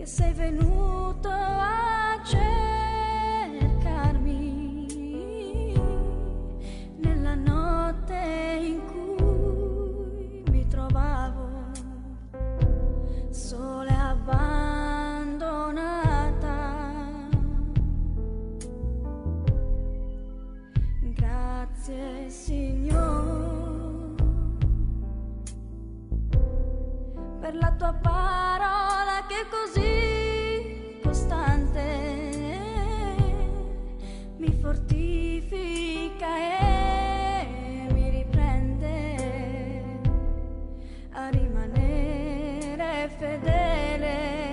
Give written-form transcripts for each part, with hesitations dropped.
sei venuto a cercarmi nella notte in cui mi trovavo sola e abbandonata. Grazie Signore per la tua parola che è così costante, mi fortifica e mi riprende a rimanere fedele.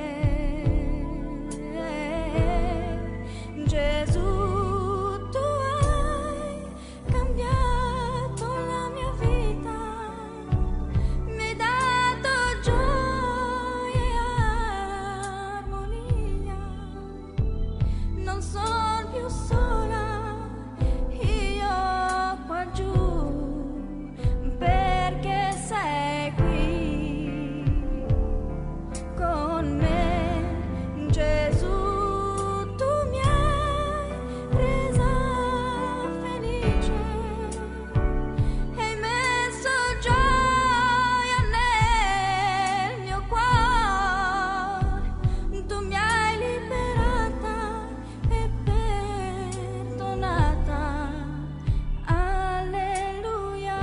Gesù, tu hai cambiato la mia vita, mi hai dato gioia e armonia, non sono più sola io qua giù, perché sei qui con me. Gesù, tu mi hai resa felice e hai messo gioia nel mio cuore, tu mi hai liberata e perdonata. Alleluia,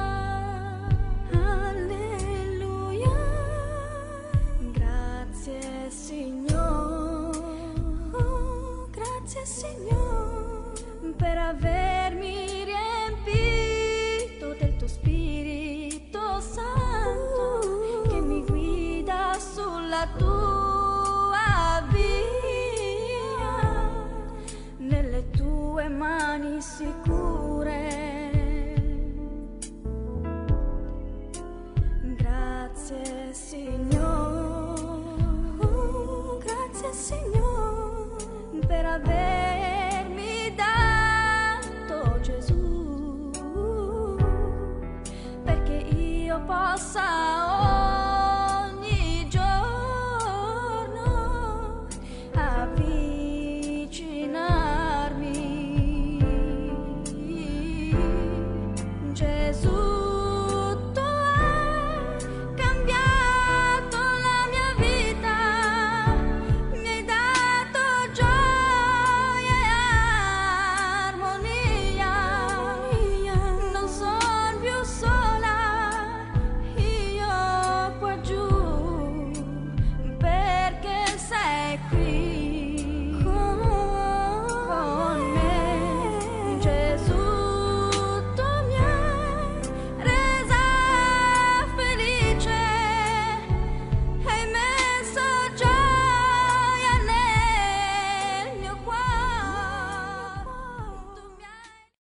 alleluia. Grazie Signore, oh, grazie Signore per avermi riempito del tuo Spirito Santo che mi guida sulla tua via, nelle tue mani sicure. Grazie Signore, oh, grazie Signore per avermi dato Gesù, perché io possa